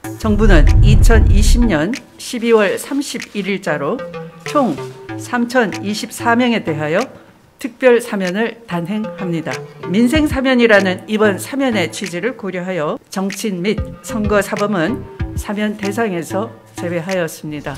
정부는 2020년 12월 31일자로 총 3,024명에 대하여 특별 사면을 단행합니다. 민생 사면이라는 이번 사면의 취지를 고려하여 정치인 및 선거 사범은 사면 대상에서 제외하였습니다.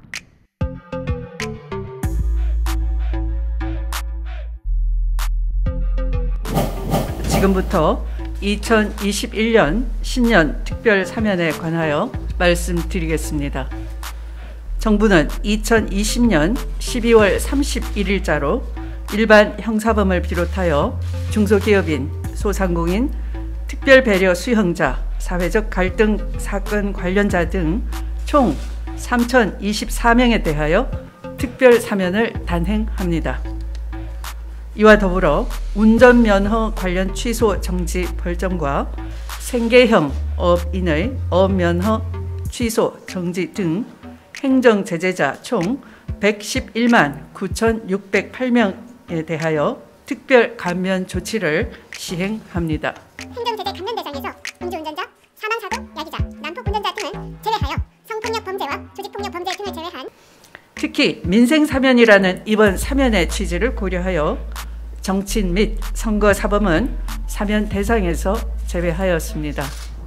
지금부터 2021년 신년 특별 사면에 관하여 말씀드리겠습니다. 정부는 2020년 12월 31일자로 일반 형사범을 비롯하여 중소기업인, 소상공인, 특별배려 수용자, 사회적 갈등 사건 관련자 등 총 3,024명에 대하여 특별 사면을 단행합니다. 이와 더불어 운전면허 관련 취소 정지 벌점과 생계형 업인의 업면허 취소 정지 등 행정제재자 총 111만 9,608명에 대하여 특별 감면 조치를 시행합니다. 행정제재 감면 대상에서 음주운전자, 사망사고, 야기자, 난폭 운전자 등을 제외하여 성폭력 범죄와 조직폭력 범죄 등을 제외한 특히 민생사면이라는 이번 사면의 취지를 고려하여 정치인 및 선거 사범은 사면 대상에서 제외하였습니다.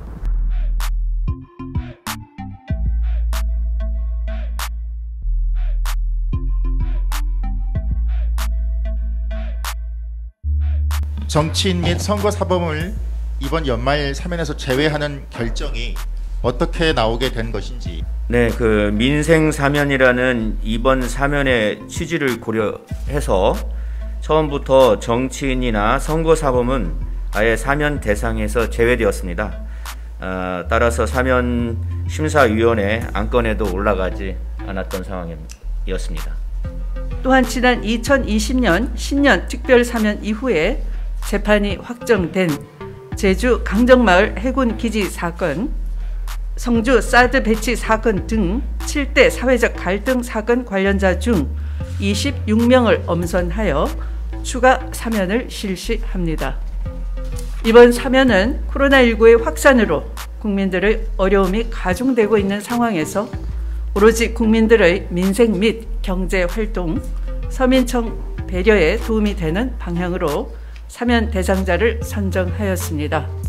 정치인 및 선거 사범을 이번 연말 사면에서 제외하는 결정이 어떻게 나오게 된 것인지. 네, 그 민생 사면이라는 이번 사면의 취지를 고려해서 처음부터 정치인이나 선거 사범은 아예 사면 대상에서 제외되었습니다. 따라서 사면 심사위원회 안건에도 올라가지 않았던 상황이었습니다. 또한 지난 2020년 신년 특별 사면 이후에 재판이 확정된 제주 강정마을 해군기지 사건, 성주 사드 배치 사건 등 7대 사회적 갈등 사건 관련자 중 26명을 엄선하여 추가 사면을 실시합니다. 이번 사면은 코로나19의 확산으로 국민들의 어려움이 가중되고 있는 상황에서 오로지 국민들의 민생 및 경제활동, 서민청 배려에 도움이 되는 방향으로 사면 대상자를 선정하였습니다.